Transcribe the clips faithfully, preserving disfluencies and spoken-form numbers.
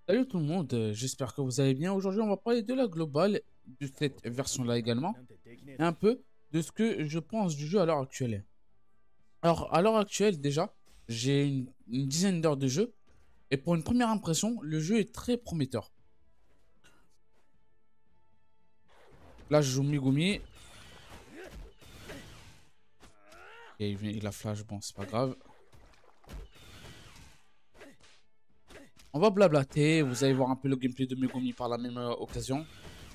Salut tout le monde, euh, j'espère que vous allez bien. Aujourd'hui, on va parler de la globale, de cette version-là également, et un peu de ce que je pense du jeu à l'heure actuelle. Alors, à l'heure actuelle, déjà, j'ai une, une dizaine d'heures de jeu, et pour une première impression, le jeu est très prometteur. Là, je joue Megumi, et il, vient- il a flash, bon, c'est pas grave. On va blablater, vous allez voir un peu le gameplay de Megumi par la même euh, occasion.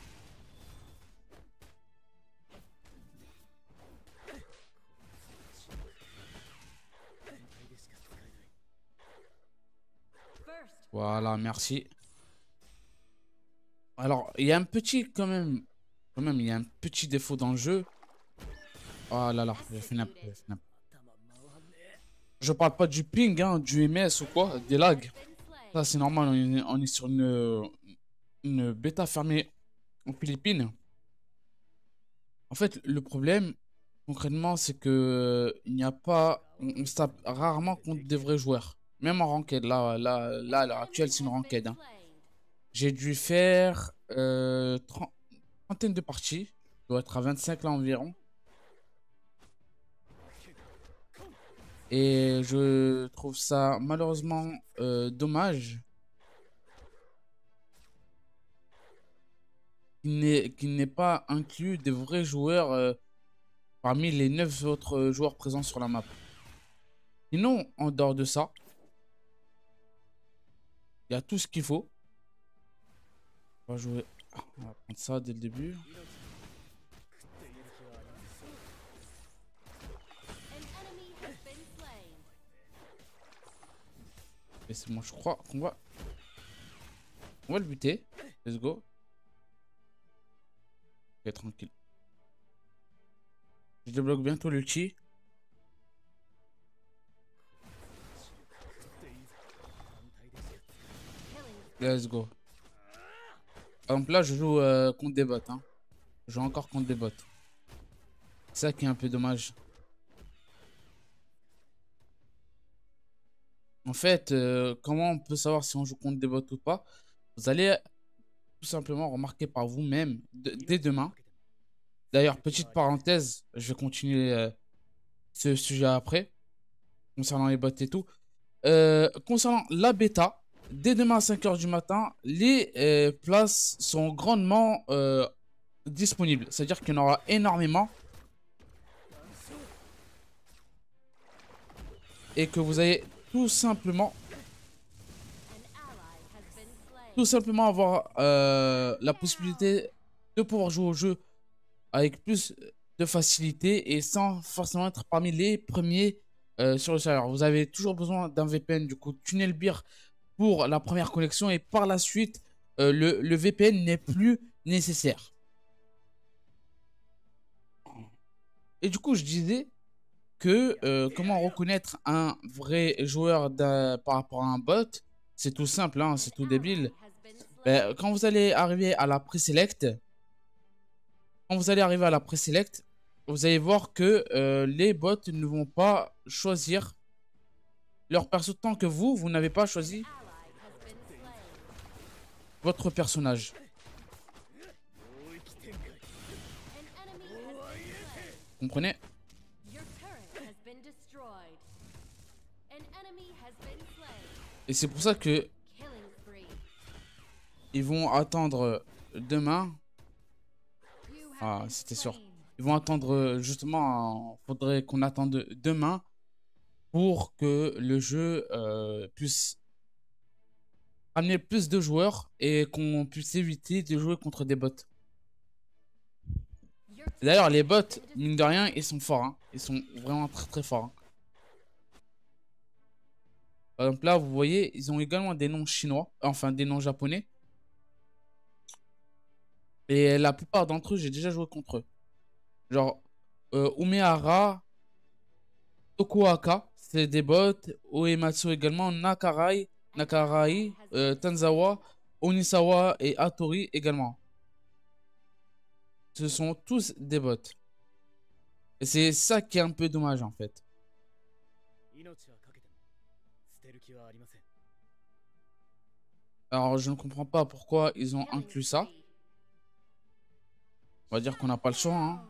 Voilà, merci. Alors, il y a un petit, quand même, quand même, il y a un petit défaut dans le jeu. Oh là là, j'ai fait n'importe j'ai fait n'importe- Je parle pas du ping, hein, du M S ou quoi, des lags. Ça, c'est normal, on est, on est sur une, une bêta fermée aux Philippines. En fait, le problème, concrètement, c'est que euh, il n'y a pas. On, on se tape rarement contre des vrais joueurs. Même en ranked, là, là, là à l'heure actuelle, c'est une ranked, hein. J'ai dû faire euh, trente trentaine de parties. Je dois être à vingt-cinq là environ. Et je trouve ça malheureusement euh, dommage qu'il n'ait qu'il n'ait pas inclus des vrais joueurs euh, parmi les neuf autres euh, joueurs présents sur la map. Sinon, en dehors de ça, il y a tout ce qu'il faut. On va jouer. Ah, on va prendre ça dès le début. Et c'est bon, je crois qu'on va... On va le buter. Let's go. Ok, tranquille. Je débloque bientôt l'ulti. Let's go. Par exemple, là, je joue euh, contre des bots, hein. Je joue encore contre des bots. C'est ça qui est un peu dommage. En fait, euh, comment on peut savoir si on joue contre des bots ou pas? Vous allez tout simplement remarquer par vous-même de- dès demain. D'ailleurs, petite parenthèse, je vais continuer euh, ce sujet après, concernant les bots et tout. Euh, concernant la bêta, dès demain à cinq heures du matin, les euh, places sont grandement euh, disponibles. C'est-à-dire qu'il y en aura énormément et que vous allez tout simplement, tout simplement avoir euh, la possibilité de pouvoir jouer au jeu avec plus de facilité et sans forcément être parmi les premiers euh, sur le serveur. Vous avez toujours besoin d'un V P N, du coup, TunnelBeer pour la première connexion et par la suite, euh, le, le V P N n'est plus nécessaire. Et du coup, je disais que euh, comment reconnaître un vrai joueur par rapport à un bot, c'est tout simple, hein, c'est tout débile. Ben, quand vous allez arriver à la préselect, quand vous allez arriver à la préselect, vous allez voir que euh, les bots ne vont pas choisir leur perso tant que vous, vous n'avez pas choisi votre personnage. Vous comprenez? Et c'est pour ça que ils vont attendre demain. Ah, c'était sûr. Ils vont attendre justement. Il faudrait qu'on attende demain pour que le jeu euh, puisse amener plus de joueurs et qu'on puisse éviter de jouer contre des bots. D'ailleurs, les bots, mine de rien, ils sont forts, hein. Ils sont vraiment très très forts, hein. Par exemple, là, vous voyez, ils ont également des noms chinois, enfin des noms japonais. Et la plupart d'entre eux, j'ai déjà joué contre eux. Genre, euh, Umehara, Tokuhaka, c'est des bots. Uematsu également. Nakarai, Nakarai, euh, Tanzawa, Onisawa et Hattori également. Ce sont tous des bots. Et c'est ça qui est un peu dommage en fait. Alors, je ne comprends pas pourquoi ils ont inclus ça. On va dire qu'on n'a pas le choix, hein.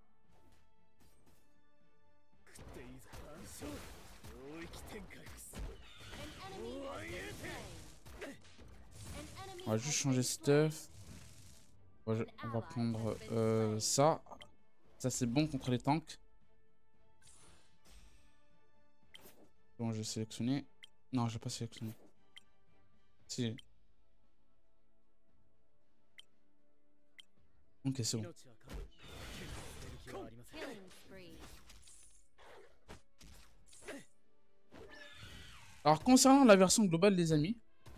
On va juste changer stuff. On va, on va prendre euh, ça. Ça, c'est bon contre les tanks. Bon, je vais sélectionner. Non, je vais pas sélectionner. Si. Ok, c'est bon. Alors, concernant la version globale, les amis.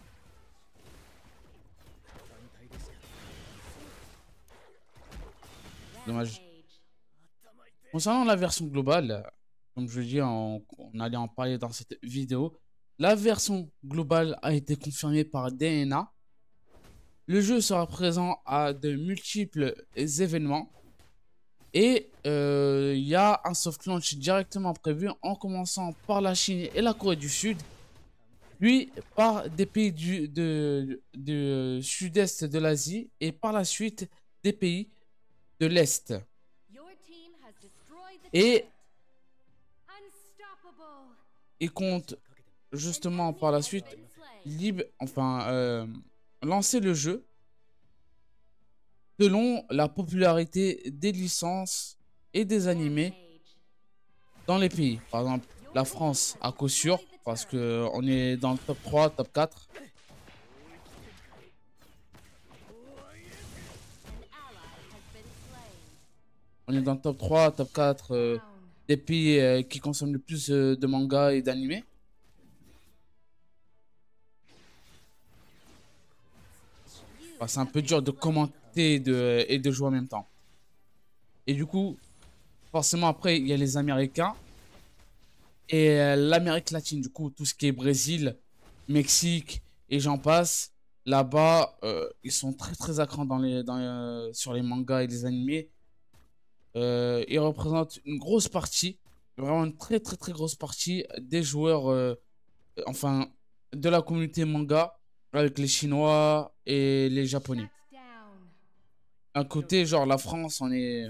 Dommage. Concernant la version globale, comme je le dis, on, on allait en parler dans cette vidéo. La version globale a été confirmée par D N A. Le jeu sera présent à de multiples événements. Et il euh, y a un soft launch directement prévu en commençant par la Chine et la Corée du Sud. Puis par des pays du de, de sud-est de l'Asie et par la suite des pays de l'Est. Et il compte justement par la suite libre, enfin, euh, lancer le jeu selon la popularité des licences et des animés dans les pays. Par exemple, la France à coup sûr, parce qu'on est dans le top trois, top quatre. On est dans le top trois, top quatre euh, des pays euh, qui consomment le plus euh, de mangas et d'animés. Enfin, c'est un peu dur de commenter de, et de jouer en même temps. Et du coup, forcément, après, il y a les Américains et euh, l'Amérique latine. Du coup, tout ce qui est Brésil, Mexique et j'en passe. Là-bas, euh, ils sont très très à cran dans les, dans, euh, sur les mangas et les animés. Euh, ils représentent une grosse partie, vraiment une très très très grosse partie des joueurs, euh, enfin, de la communauté manga avec les Chinois et les Japonais. Un côté, genre la France, on est,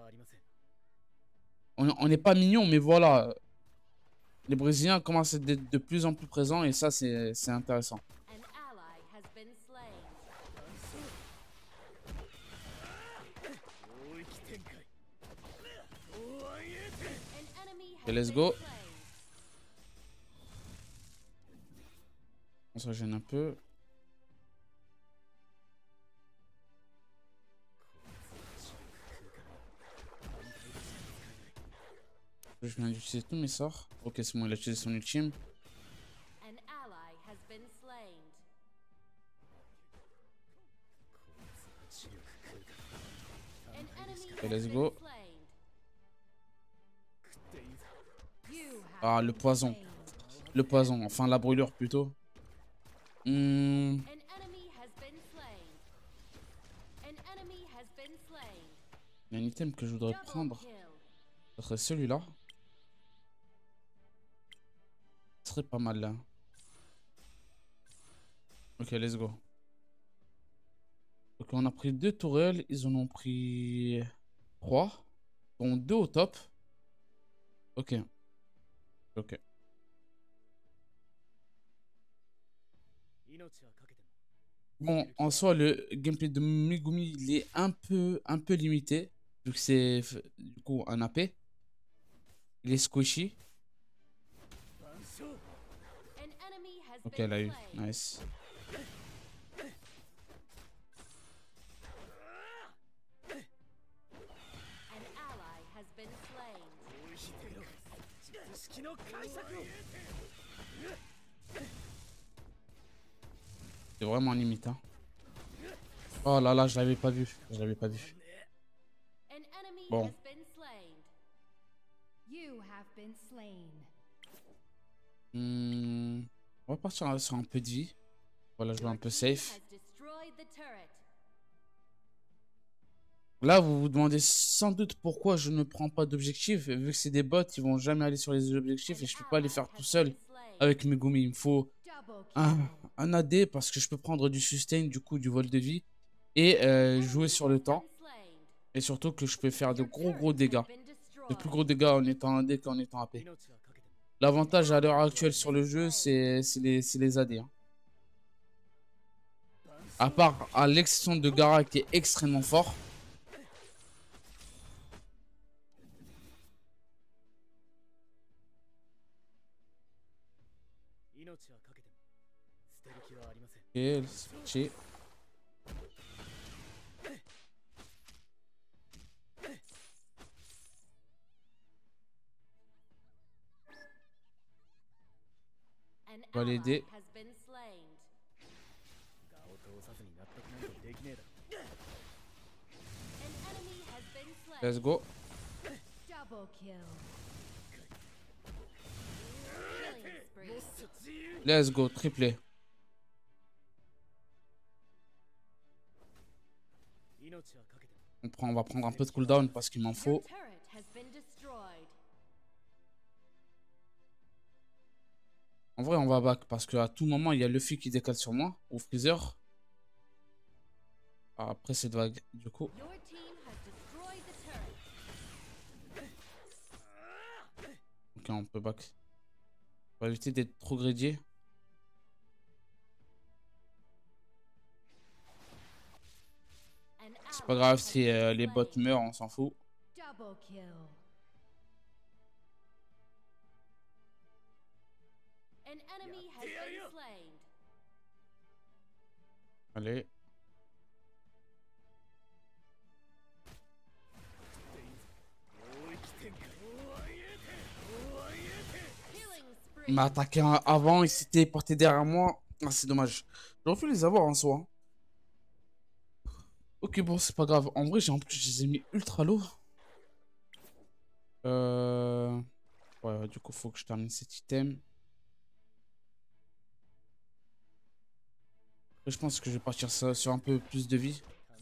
on on n'est pas mignon, mais voilà, les Brésiliens commencent à être de plus en plus présents et ça, c'est c'est intéressant. Et let's go. On se gêne un peu. Je viens d'utiliser tous mes sorts. Ok, c'est bon, il a utilisé son ultime. Et let's go. Ah, le poison. Le poison, enfin la brûlure plutôt. Hmm. Il y a un item que je voudrais prendre. Ce serait celui-là. Ce serait pas mal là. Ok, let's go. Ok, on a pris deux tourelles. Ils en ont pris trois. Dont deux au top. Ok. Ok. Bon, en soi, le gameplay de Megumi, il est un peu, un peu limité. Vu que c'est, du coup, un A P. Il est squishy. Ok, elle a eu. Nice. C'est vraiment limite, hein. Oh là là, je l'avais pas vu. Je l'avais pas vu. Bon. Hmm. On va partir sur un peu de vie. Voilà, je vais un peu safe. Là, vous vous demandez sans doute pourquoi je ne prends pas d'objectif. Vu que c'est des bots, ils vont jamais aller sur les objectifs et je peux pas les faire tout seul. avec Megumi. Il me faut un, un A D parce que je peux prendre du sustain, du coup du vol de vie, et euh, jouer sur le temps. Et surtout que je peux faire de gros gros dégâts. De plus gros dégâts en étant A D qu'en étant A P. L'avantage à l'heure actuelle sur le jeu, c'est les, les A D. Hein. À part à l'exception de Gaara qui est extrêmement fort. Ok, c'est parti. On va l'aider. Let's go. Let's go, triplé. On, prend, on va prendre un peu de cooldown parce qu'il m'en faut. En vrai, on va back parce qu'à tout moment, il y a Luffy qui décale sur moi. Ou Freezer. Après cette vague, du coup. Ok, on peut back. On va éviter d'être trop greedy. C'est pas grave si euh, les bots meurent, on s'en fout. Allez. Il m'a attaqué avant, il s'était porté derrière moi. Ah, c'est dommage. J'aurais pu les avoir en soi. Ok, bon, c'est pas grave. En vrai, j'ai en plus, je les ai mis ultra low. Euh... Ouais, ouais, du coup, faut que je termine cet item. Après, je pense que je vais partir ça sur un peu plus de vie.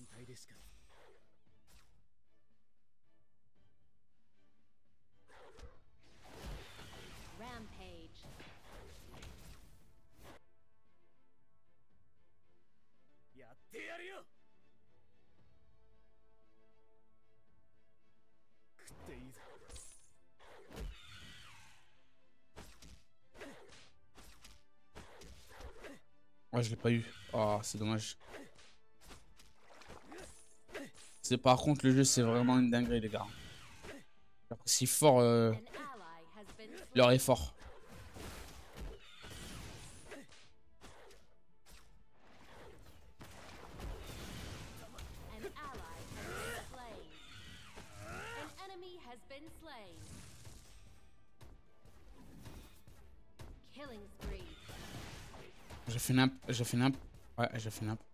Ouais, je l'ai pas eu. Oh, c'est dommage. C'est par contre, le jeu, c'est vraiment une dinguerie, les gars. J'apprécie fort euh, leur effort. J'ai fait nimp, j'ai fait nimp. Ouais, j'ai fait nimp.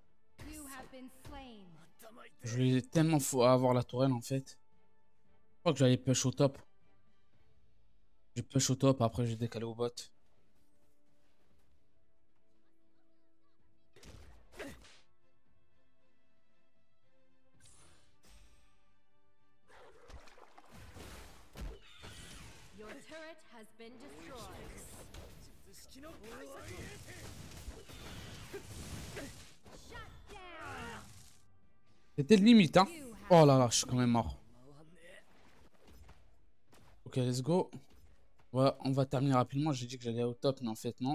Je voulais tellement faut avoir la tourelle en fait. Je crois que j'allais push au top. J'ai push au top, après j'ai décalé au bot. C'était limite, hein. Oh là là, je suis quand même mort. Ok, let's go. Ouais, on va terminer rapidement. J'ai dit que j'allais au top, mais en fait, non.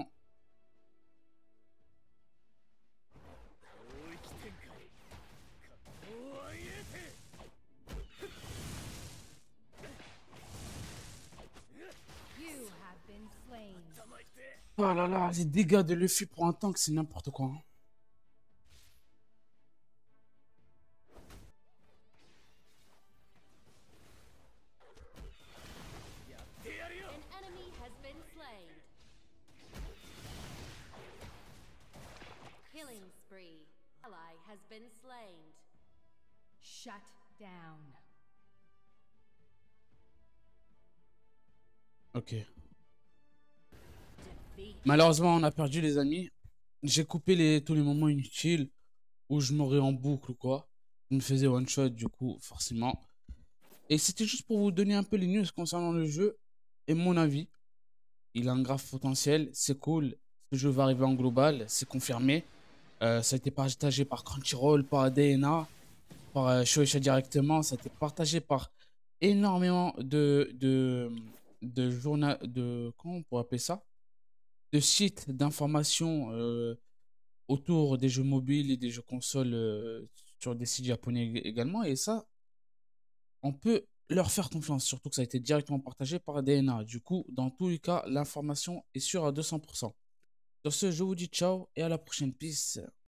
Oh là là, les dégâts de Luffy pour un tank, c'est n'importe quoi. Hein. Shut down. Ok. Malheureusement, on a perdu les amis. J'ai coupé les, tous les moments inutiles où je m'aurais en boucle ou quoi. Je me faisais one shot du coup, forcément. Et c'était juste pour vous donner un peu les news concernant le jeu et mon avis. il a un grave potentiel, c'est cool. Ce jeu va arriver en global, c'est confirmé. Euh, ça a été partagé par Crunchyroll, par D N A, par euh, Shueisha directement. Ça a été partagé par énormément de, de, de journal, de, comment on pourrait appeler ça? De sites d'information euh, autour des jeux mobiles et des jeux consoles euh, sur des sites japonais ég- également. Et ça, on peut leur faire confiance, surtout que ça a été directement partagé par D N A. Du coup, dans tous les cas, l'information est sûre à deux cents pour cent. Sur ce, je vous dis ciao et à la prochaine. Peace.